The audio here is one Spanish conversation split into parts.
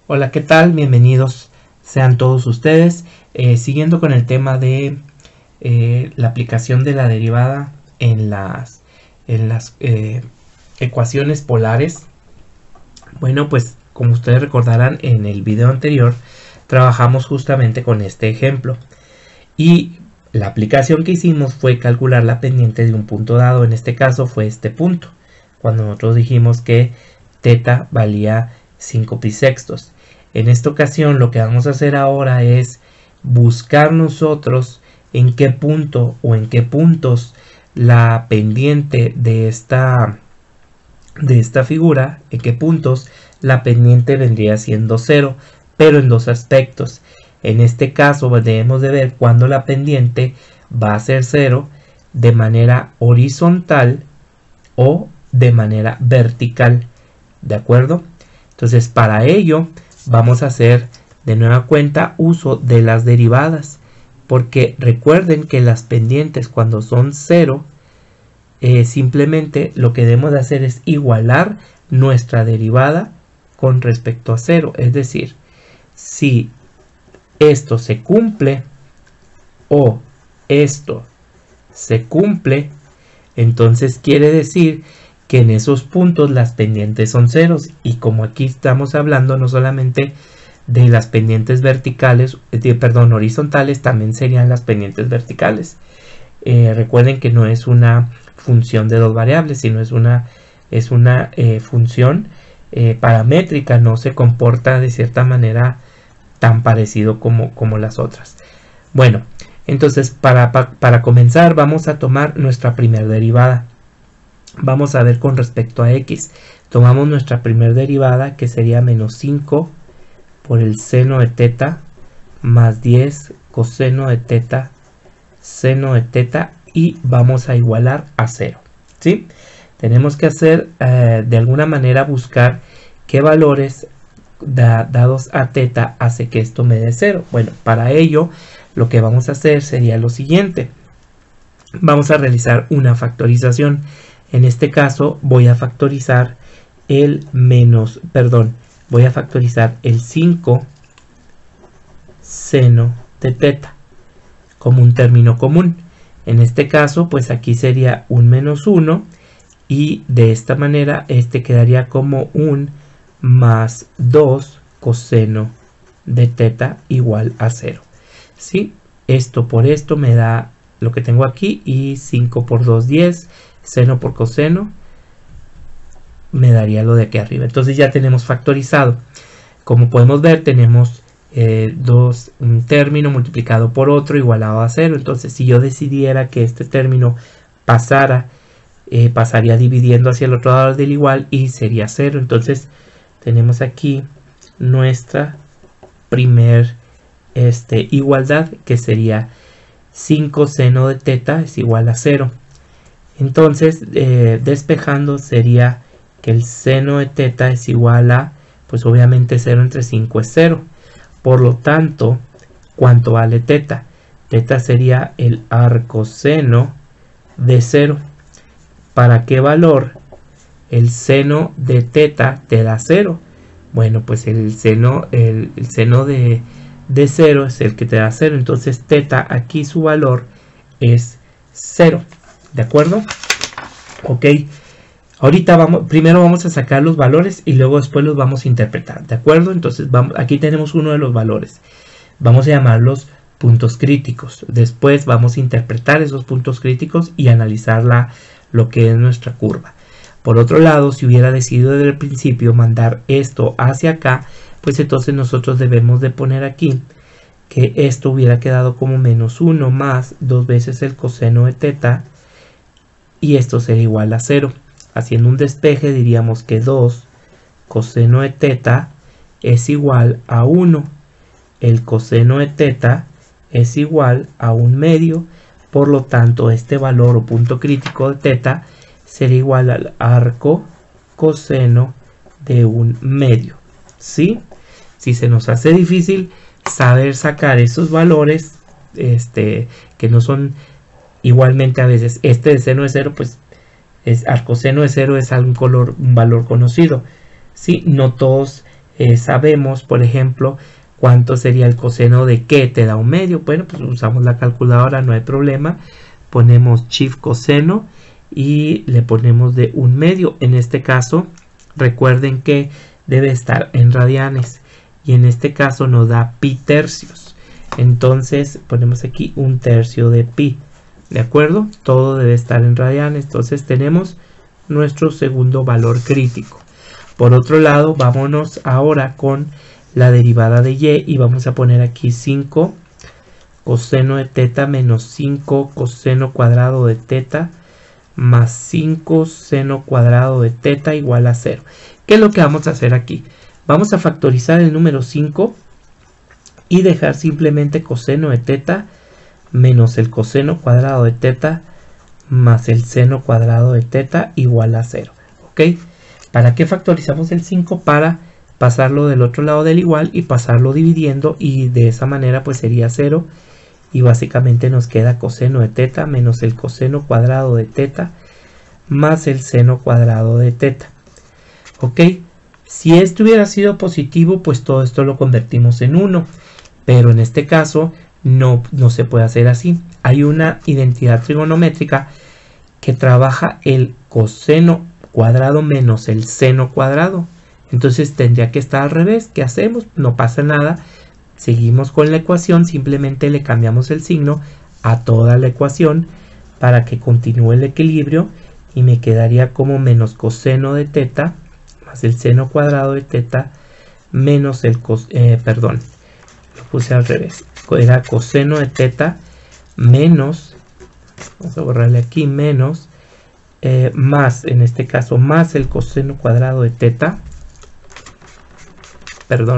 Hola, ¿qué tal? Bienvenidos sean todos ustedes. Siguiendo con el tema de la aplicación de la derivada en las ecuaciones polares. Bueno, pues como ustedes recordarán, en el video anterior trabajamos justamente con este ejemplo. Y la aplicación que hicimos fue calcular la pendiente de un punto dado. En este caso fue este punto, cuando nosotros dijimos que θ valía 5 pi sextos. En esta ocasión lo que vamos a hacer ahora es buscar nosotros en qué punto o en qué puntos la pendiente de esta figura, en qué puntos la pendiente vendría siendo 0, pero en dos aspectos. En este caso debemos de ver cuándo la pendiente va a ser 0 de manera horizontal o de manera vertical, ¿de acuerdo? Entonces, para ello vamos a hacer de nueva cuenta uso de las derivadas, porque recuerden que las pendientes cuando son 0, simplemente lo que debemos de hacer es igualar nuestra derivada con respecto a 0. Es decir, si esto se cumple o esto se cumple, entonces quiere decir que en esos puntos las pendientes son ceros. Y como aquí estamos hablando no solamente de las pendientes verticales, horizontales, también serían las pendientes verticales. Recuerden que no es una función de dos variables, sino es una función paramétrica, no se comporta de cierta manera tan parecido como las otras. Bueno, entonces para comenzar vamos a tomar nuestra primera derivada. Vamos a ver con respecto a x. Tomamos nuestra primera derivada, que sería menos 5 por el seno de θ más 10 coseno de θ seno de θ, y vamos a igualar a 0. ¿Sí? Tenemos que hacer de alguna manera buscar qué valores dados a θ hace que esto me dé 0. Bueno, para ello lo que vamos a hacer sería lo siguiente. Vamos a realizar una factorización. En este caso voy a factorizar voy a factorizar el 5 seno de θ como un término común. En este caso, pues aquí sería un menos 1, y de esta manera este quedaría como un más 2 coseno de θ igual a 0. ¿Sí? Esto por esto me da lo que tengo aquí, y 5 por 2, 10. Seno por coseno me daría lo de aquí arriba. Entonces ya tenemos factorizado. Como podemos ver, tenemos un término multiplicado por otro igualado a 0. Entonces, si yo decidiera que este término pasaría dividiendo hacia el otro lado del igual y sería 0. Entonces tenemos aquí nuestra primer igualdad, que sería 5 seno de θ es igual a 0. Entonces, despejando, sería que el seno de θ es igual a, pues obviamente 0 entre 5 es 0. Por lo tanto, ¿cuánto vale θ? θ sería el arcoseno de 0. ¿Para qué valor el seno de θ te da 0? Bueno, pues el seno de 0 es el que te da 0. Entonces θ aquí su valor es 0. ¿De acuerdo? Ok. Ahorita primero vamos a sacar los valores y luego después los vamos a interpretar. ¿De acuerdo? Entonces aquí tenemos uno de los valores. Vamos a llamarlos puntos críticos. Después vamos a interpretar esos puntos críticos y analizar lo que es nuestra curva. Por otro lado, si hubiera decidido desde el principio mandar esto hacia acá, pues entonces nosotros debemos de poner aquí que esto hubiera quedado como menos 1 más 2 veces el coseno de θ, y esto sería igual a 0. Haciendo un despeje diríamos que 2 coseno de θ es igual a 1. El coseno de θ es igual a 1 medio. Por lo tanto, este valor o punto crítico de θ sería igual al arco coseno de 1 medio. ¿Sí? Si se nos hace difícil saber sacar esos valores, que no son igualmente a veces de seno de 0, pues arcoseno de 0 es un valor conocido. ¿Sí? No todos sabemos, por ejemplo, cuánto sería el coseno de qué te da un medio. Bueno, pues usamos la calculadora, no hay problema. Ponemos shift coseno y le ponemos de un medio. En este caso, recuerden que debe estar en radianes. Y en este caso nos da pi tercios. Entonces ponemos aquí 1/3 de pi. ¿De acuerdo? Todo debe estar en radianes. Entonces tenemos nuestro segundo valor crítico. Por otro lado, vámonos ahora con la derivada de y. Y vamos a poner aquí 5 coseno de teta menos 5 coseno cuadrado de teta más 5 seno cuadrado de teta igual a 0. ¿Qué es lo que vamos a hacer aquí? Vamos a factorizar el número 5 y dejar simplemente coseno de teta menos el coseno cuadrado de teta más el seno cuadrado de teta igual a 0. ¿Ok? ¿Para qué factorizamos el 5? Para pasarlo del otro lado del igual y pasarlo dividiendo, y de esa manera pues sería 0. Y básicamente nos queda coseno de teta menos el coseno cuadrado de teta más el seno cuadrado de teta. ¿Ok? Si esto hubiera sido positivo, pues todo esto lo convertimos en 1. Pero en este caso no se puede hacer así. Hay una identidad trigonométrica que trabaja el coseno cuadrado menos el seno cuadrado. Entonces tendría que estar al revés. ¿Qué hacemos? No pasa nada. Seguimos con la ecuación. Simplemente le cambiamos el signo a toda la ecuación para que continúe el equilibrio. Y me quedaría como menos coseno de teta más el seno cuadrado de teta menos el perdón, lo puse al revés, era coseno de teta menos, vamos a borrarle aquí, menos más, en este caso más el coseno cuadrado de teta, perdón,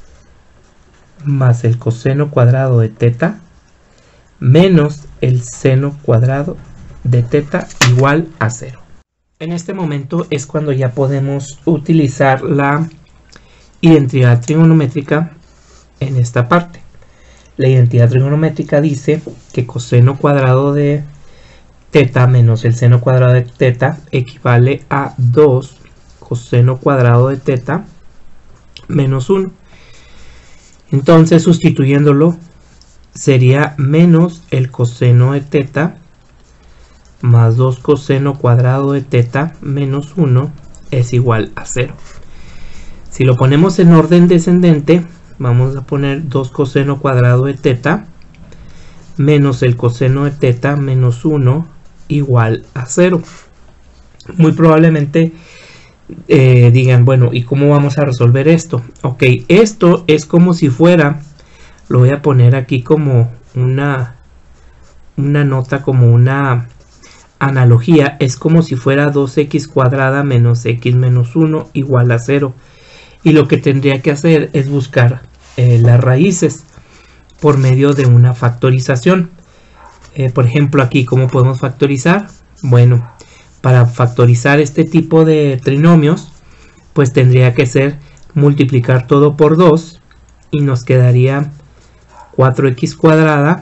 más el coseno cuadrado de teta menos el seno cuadrado de teta igual a 0. En este momento es cuando ya podemos utilizar la identidad trigonométrica en esta parte. La identidad trigonométrica dice que coseno cuadrado de teta menos el seno cuadrado de teta equivale a 2 coseno cuadrado de teta menos 1. Entonces, sustituyéndolo, sería menos el coseno de teta más 2 coseno cuadrado de teta menos 1 es igual a 0. Si lo ponemos en orden descendente, vamos a poner 2 coseno cuadrado de teta menos el coseno de teta menos 1 igual a 0. Muy probablemente digan, bueno, ¿y cómo vamos a resolver esto? Ok, esto es como si fuera, lo voy a poner aquí como una nota, como una analogía, es como si fuera 2x cuadrada menos x menos 1 igual a 0. Y lo que tendría que hacer es buscar las raíces por medio de una factorización. Por ejemplo, aquí, ¿cómo podemos factorizar? Bueno, para factorizar este tipo de trinomios, pues tendría que ser multiplicar todo por 2 y nos quedaría 4x cuadrada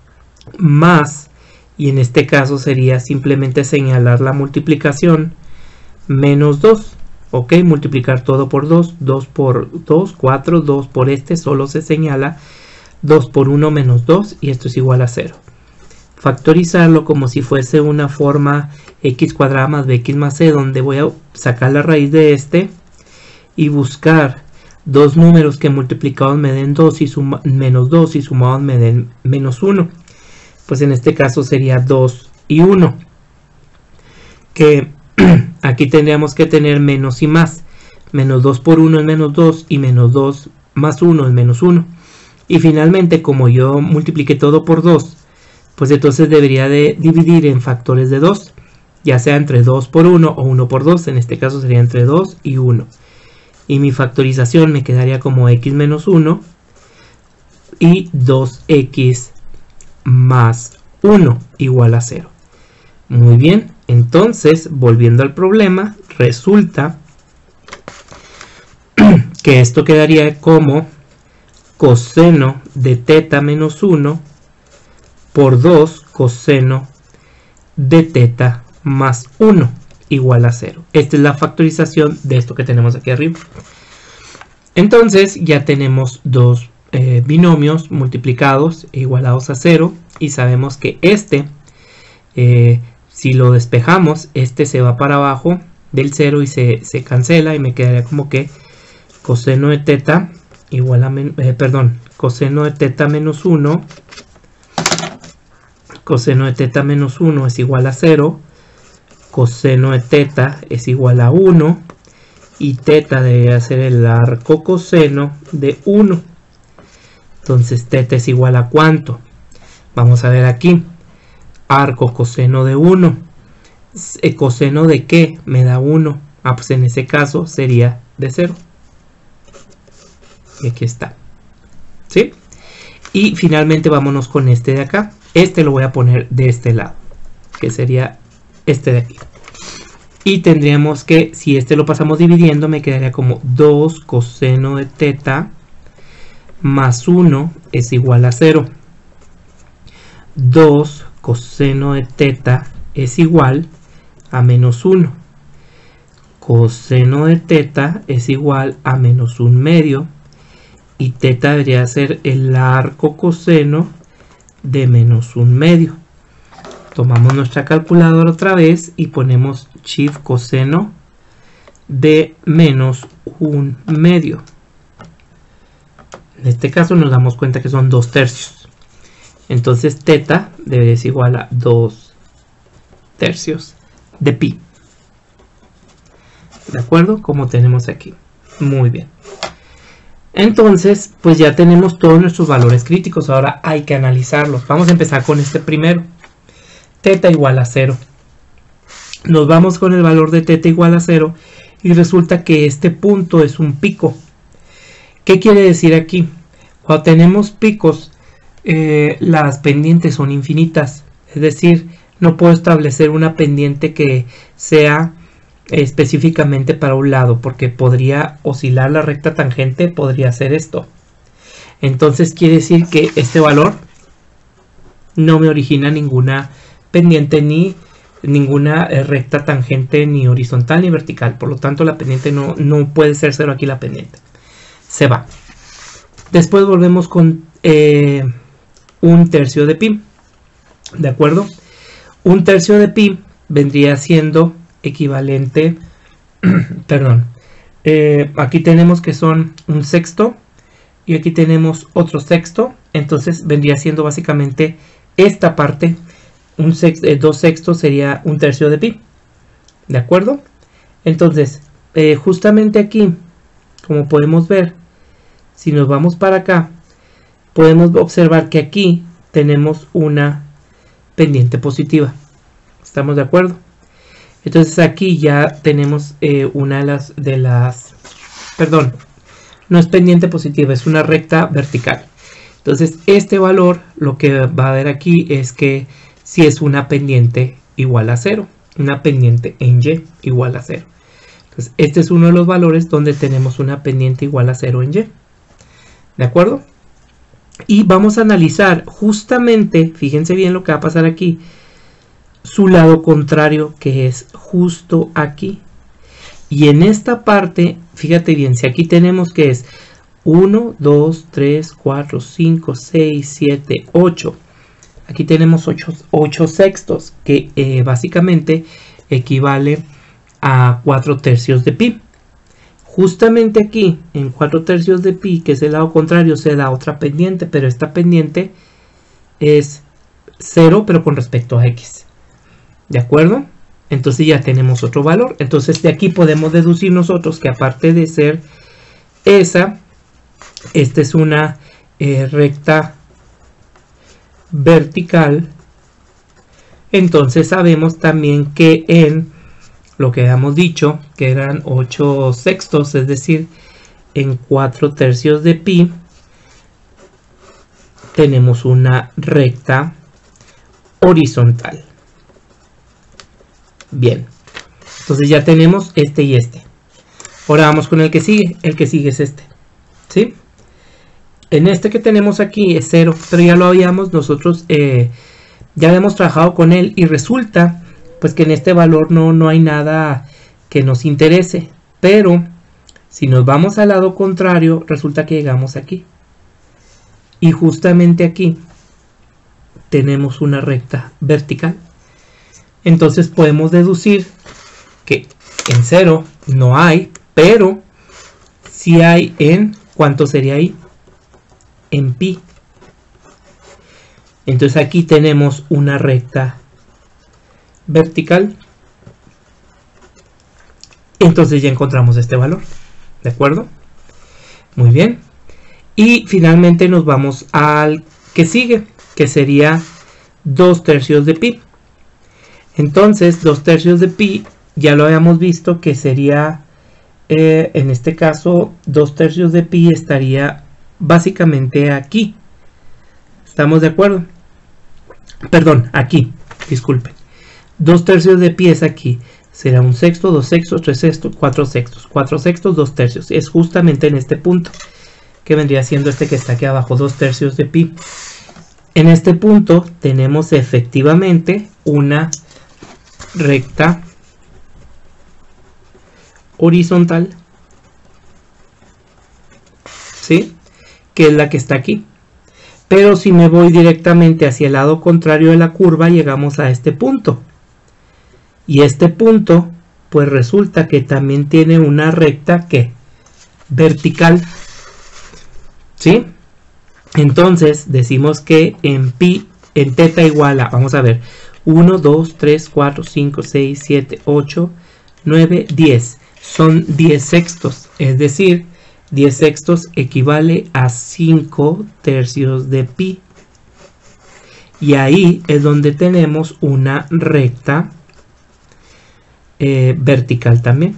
más, y en este caso sería simplemente señalar la multiplicación, menos 2. Ok, multiplicar todo por 2, 2 por 2, 4, 2 por este, solo se señala 2 por 1 menos 2, y esto es igual a 0. Factorizarlo como si fuese una forma x cuadrada más bx más c, donde voy a sacar la raíz de este y buscar dos números que multiplicados me den 2 y menos 2 y sumados me den menos 1. Pues en este caso sería 2 y 1. Que aquí tendríamos que tener menos y más. Menos 2 por 1 es menos 2 y menos 2 más 1 es menos 1. Y finalmente, como yo multipliqué todo por 2, pues entonces debería de dividir en factores de 2. Ya sea entre 2 por 1 o 1 por 2. En este caso sería entre 2 y 1. Y mi factorización me quedaría como x menos 1 y 2x más 1 igual a 0. Muy bien, entonces volviendo al problema, resulta que esto quedaría como coseno de teta menos 1 por 2 coseno de teta más 1 igual a 0. Esta es la factorización de esto que tenemos aquí arriba. Entonces ya tenemos dos binomios multiplicados e igualados a 0 y sabemos que si lo despejamos, se va para abajo del 0 y se cancela y me quedaría como que coseno de teta igual a coseno de teta menos 1, coseno de teta menos 1 es igual a 0, coseno de teta es igual a 1 y teta debería ser el arco coseno de 1. Entonces teta es igual a ¿cuánto? Vamos a ver aquí. Arco coseno de 1. ¿Coseno de qué? Me da 1. Ah, pues en ese caso sería de 0. Y aquí está. ¿Sí? Y finalmente vámonos con este de acá. Lo voy a poner de este lado, que sería este de aquí. Y tendríamos que, si lo pasamos dividiendo, me quedaría como 2 coseno de teta más 1 es igual a 0. 2 coseno de teta es igual a menos 1. Coseno de teta es igual a menos 1 medio. Y teta debería ser el arco coseno de menos 1 medio. Tomamos nuestra calculadora otra vez y ponemos shift coseno de menos 1 medio. En este caso nos damos cuenta que son 2 tercios. Entonces teta debe ser igual a 2 tercios de pi. ¿De acuerdo? Como tenemos aquí. Muy bien. Entonces, pues ya tenemos todos nuestros valores críticos. Ahora hay que analizarlos. Vamos a empezar con este primero. Teta igual a 0. Nos vamos con el valor de teta igual a 0 y resulta que este punto es un pico. ¿Qué quiere decir aquí? Cuando tenemos picos, las pendientes son infinitas. Es decir, no puedo establecer una pendiente que sea específicamente para un lado, porque podría oscilar la recta tangente, podría hacer esto. Entonces quiere decir que este valor no me origina ninguna pendiente ni ninguna recta tangente ni horizontal ni vertical. Por lo tanto la pendiente no puede ser 0 aquí, la pendiente se va. Después volvemos con 1 tercio de pi. ¿De acuerdo? 1 tercio de pi vendría siendo equivalente, perdón, aquí tenemos que son 1/6 y aquí tenemos otro sexto. Entonces vendría siendo básicamente esta parte. 2/6 sería 1 tercio de pi. ¿De acuerdo? Entonces, justamente aquí, como podemos ver, si nos vamos para acá, podemos observar que aquí tenemos una pendiente positiva. ¿Estamos de acuerdo? Entonces aquí ya tenemos una de las, perdón, no es pendiente positiva, es una recta vertical. Entonces este valor, lo que va a ver aquí es que si es una pendiente igual a 0, una pendiente en Y igual a 0. Entonces este es uno de los valores donde tenemos una pendiente igual a 0 en Y. ¿De acuerdo? Y vamos a analizar justamente, fíjense bien lo que va a pasar aquí, su lado contrario, que es justo aquí. Y en esta parte, fíjate bien, si aquí tenemos que es 1, 2, 3, 4, 5, 6, 7, 8. Aquí tenemos 8 sextos, que básicamente equivale a 4 tercios de pi. Justamente aquí, en 4 tercios de pi, que es el lado contrario, se da otra pendiente, pero esta pendiente es 0, pero con respecto a x. ¿De acuerdo? Entonces ya tenemos otro valor. Entonces de aquí podemos deducir nosotros que aparte de ser esta es una recta vertical. Entonces sabemos también que en lo que habíamos dicho, que eran 8 sextos, es decir, en 4 tercios de pi, tenemos una recta horizontal. Bien, entonces ya tenemos este y este. Ahora vamos con el que sigue. El que sigue es este, ¿sí? En este que tenemos aquí es 0, pero ya lo habíamos nosotros, ya habíamos trabajado con él y resulta pues que en este valor no hay nada que nos interese, pero Si nos vamos al lado contrario, resulta que llegamos aquí. Y justamente aquí tenemos una recta vertical. Entonces podemos deducir que en 0 no hay, pero sí hay en, ¿cuánto sería ahí? En pi. Entonces aquí tenemos una recta vertical. Entonces ya encontramos este valor. ¿De acuerdo? Muy bien. Y finalmente nos vamos al que sigue, que sería 2/3 de pi. Entonces 2/3 de pi ya lo habíamos visto que sería, en este caso 2/3 de pi estaría básicamente aquí. ¿Estamos de acuerdo? Perdón, aquí, disculpen. 2/3 de pi es aquí. Será 1/6, 2/6, 3/6, 4/6. 4/6, 2/3. Es justamente en este punto, que vendría siendo este que está aquí abajo, 2/3 de pi. En este punto tenemos efectivamente una recta horizontal, ¿sí? Que es la que está aquí. Pero si me voy directamente hacia el lado contrario de la curva, llegamos a este punto. Y este punto, pues resulta que también tiene una recta que vertical, ¿sí? Entonces decimos que en pi, en teta igual a, vamos a ver, 1, 2, 3, 4, 5, 6, 7, 8, 9, 10. Son 10 sextos, es decir, 10 sextos equivale a 5/3 de pi. Y ahí es donde tenemos una recta vertical también.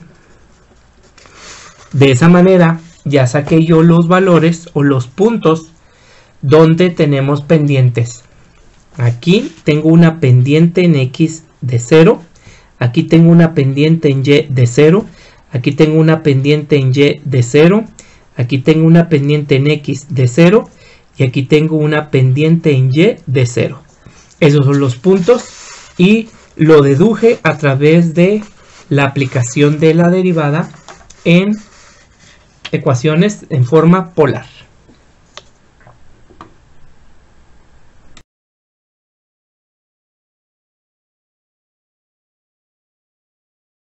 De esa manera ya saqué yo los valores o los puntos donde tenemos pendientes. Aquí tengo una pendiente en X de 0. Aquí tengo una pendiente en Y de 0. Aquí tengo una pendiente en Y de 0. Aquí tengo una pendiente en X de 0. Y aquí tengo una pendiente en Y de 0. Esos son los puntos. Y lo deduje a través de la aplicación de la derivada en ecuaciones en forma polar.